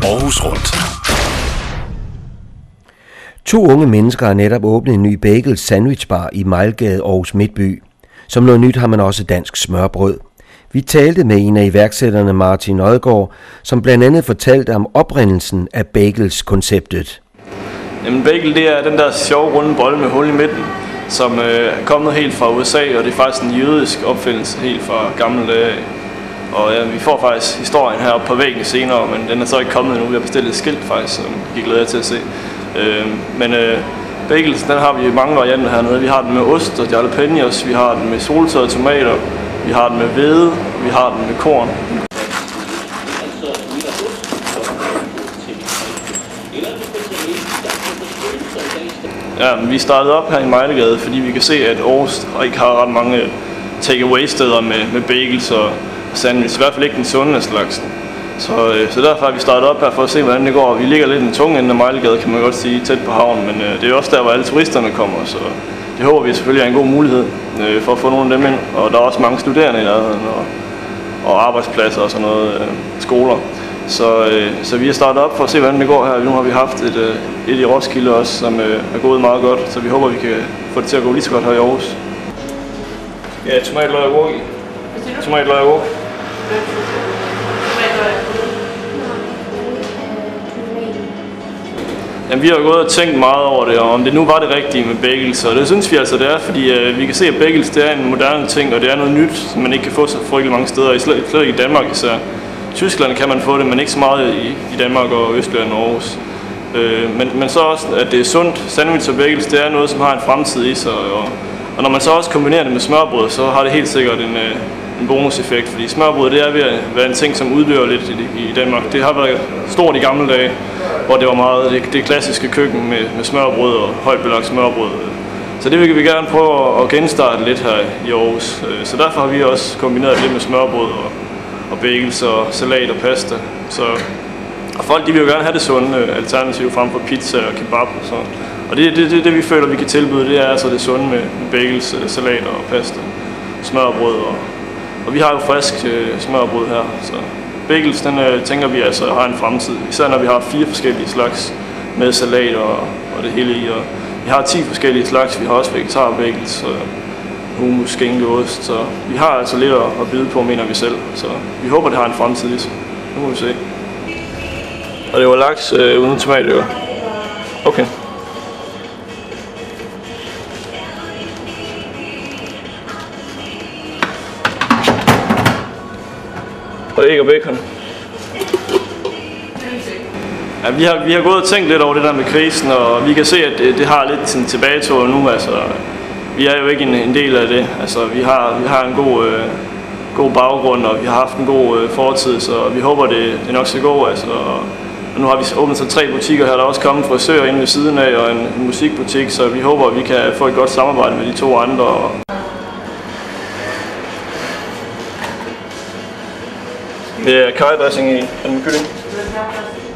Aarhus Rundt. 2 unge mennesker har netop åbnet en ny bagel sandwichbar i Mejlgade, Aarhus Midtby. Som noget nyt har man også dansk smørbrød. Vi talte med en af iværksætterne, Martin Odgaard, som blandt andet fortalte om oprindelsen af bagels-konceptet. Jamen bagel, det er den der sjove runde bolle med hul i midten, som er kommet helt fra USA, og det er faktisk en jødisk opfindelse helt fra gamle dage. Og ja, vi får faktisk historien heroppe på væggen senere, men den er så ikke kommet endnu. Vi har bestilt et skilt faktisk, som vi glæder til at se. Men bagels, den har vi i mange varianter hernede. Vi har den med ost og jalapenos, vi har den med soltørrede tomater, vi har den med hvede, vi har den med korn. Ja, vi startede op her i Mejlgade, fordi vi kan se, at Aarhus ikke har ret mange take-away-steder med bagels og sandwich. I hvert fald ikke den sunde af slagsen. Så derfor har vi startet op her for at se, hvordan det går. Vi ligger lidt i den tunge ende af Mejlgade, kan man godt sige, tæt på havnen. Men det er også der, hvor alle turisterne kommer, så det håber vi selvfølgelig er en god mulighed for at få nogle af dem ind. Og der er også mange studerende i nærheden og arbejdspladser og sådan noget, skoler. Så vi har startet op for at se, hvordan det går her. Nu har vi haft et i Roskilde også, som er gået meget godt, så vi håber, vi kan få det til at gå lige så godt her i Aarhus. Ja, tomatløg og agurk i. Tomatløg og agurk. Jamen, vi har gået og tænkt meget over det, og om det nu var det rigtige med bagels, og det synes vi altså det er, fordi vi kan se, at bagels det er en moderne ting, og det er noget nyt, som man ikke kan få så frygtelig mange steder, slet ikke i Danmark især. I Tyskland kan man få det, men ikke så meget i Danmark og Østland og Aarhus. Men så også, at det er sundt. Sandwich og bagels, det er noget, som har en fremtid i sig, og når man så også kombinerer det med smørbrød, så har det helt sikkert en bonuseffekt, fordi smørbrød det er ved at være en ting, som uddør lidt i Danmark. Det har været stort i gamle dage, hvor det var meget det klassiske køkken med smørbrød og højt belagt smørbrød. Så det vil vi gerne prøve at genstarte lidt her i Aarhus. Så derfor har vi også kombineret lidt med smørbrød og bagels og salat og pasta. Og folk de vil jo gerne have det sunde alternativ frem for pizza og kebab og sådan. Og det vi føler vi kan tilbyde, det er altså det sunde med bagels, salat og pasta, smørbrød og vi har jo frisk smørbrød her. Så bagels, den tænker vi altså har en fremtid, især når vi har 4 forskellige slags med salat og det hele i. Og vi har 10 forskellige slags, vi har også vegetar-bagels, hummus, skinke, ost, så vi har altså lidt at byde på, mener vi selv. Så vi håber, det har en fremtid i sig. Nu må vi se. Og det var laks uden tomatører. Okay. Og æg og bacon. Ja, vi har gået og tænkt lidt over det der med krisen, og vi kan se, at det har lidt sådan tilbagetog nu. Altså, vi er jo ikke en del af det. Altså, vi har en god baggrund, og vi har haft en god fortid, så vi håber, det nok skal gå. Altså, og nu har vi åbnet så 3 butikker her, der er også kommet frisører inde ved siden af, og en musikbutik, så vi håber, at vi kan få et godt samarbejde med de 2 andre. Det er karrydressing i den med kylling.